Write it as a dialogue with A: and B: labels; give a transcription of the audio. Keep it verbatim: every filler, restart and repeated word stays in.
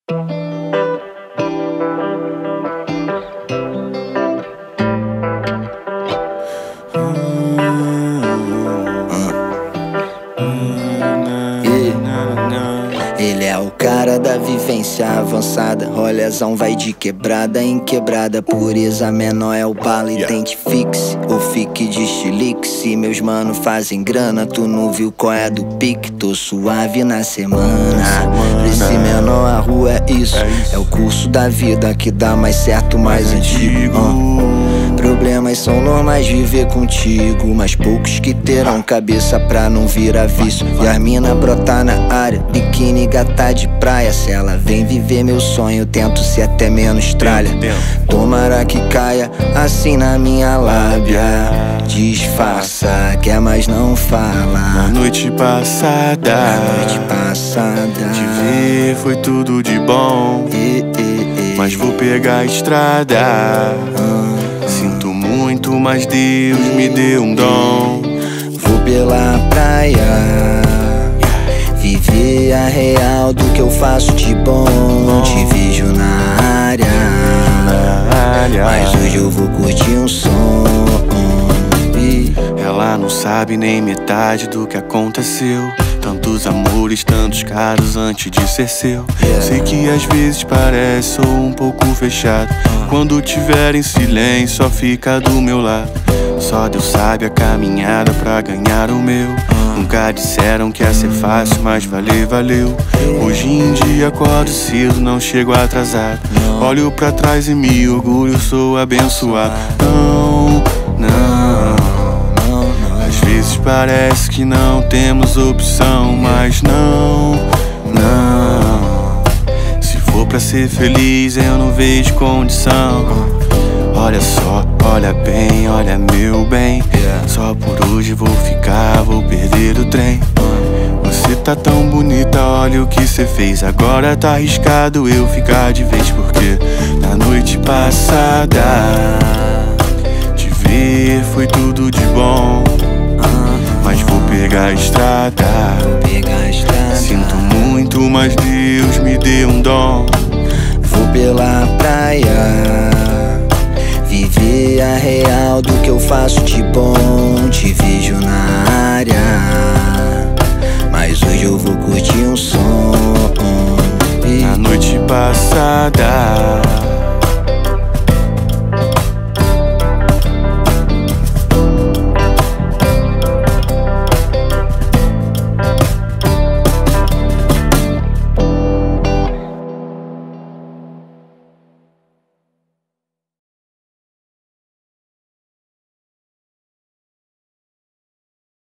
A: Ele é o cara da vivência avançada. Rolezão vai de quebrada em quebrada. Pureza menor é o bala, identifique-se ou fique de chilique. Se meus mano fazem grana, tu não viu qual é do pique. Tô suave na semana. Pra esse menor a rua é isso. É o curso da vida que dá mais certo, mais antigo. uh. Problemas são normais viver contigo, mas poucos que terão cabeça pra não virar vício. E as mina brotar na área, biquíni gata de praia. Se ela vem viver meu sonho, tento ser até menos tralha. Tomara que caia assim na minha lábia. Disfarça, quer mas não fala.
B: Na noite passada,
A: Na noite passada
B: te ver foi tudo de bom.
A: e, e, e.
B: Mas vou pegar a estrada. Sinto muito, mas Deus me deu um dom.
A: Vou pela praia, viver a real do que eu faço de bom. Te vejo na área, mas hoje eu vou curtir um som.
B: Ela não sabe nem metade do que aconteceu. Tantos amores, tantos caros antes de ser seu. Sei que às vezes parece sou um pouco fechado. Quando tiver em silêncio, só fica do meu lado. Só Deus sabe a caminhada pra ganhar o meu. Nunca disseram que ia ser fácil, mas valeu, valeu. Hoje em dia acordo cedo, não chego atrasado. Olho pra trás e me orgulho, sou abençoado. Não, não. Às vezes parece que não temos opção, mas não, não. Se for pra ser feliz eu não vejo condição. Olha só, olha bem, olha meu bem. Só por hoje vou ficar, vou perder o trem. Você tá tão bonita, olha o que cê fez. Agora tá arriscado eu ficar de vez. Porque na noite passada te ver foi tudo de bom. Mas vou pegar a estrada.
A: Pegar a estrada.
B: Sinto muito, mas Deus me deu um dom.
A: Vou pela praia, viver a real do que eu faço de bom. Te vejo na área, mas hoje eu vou curtir um som.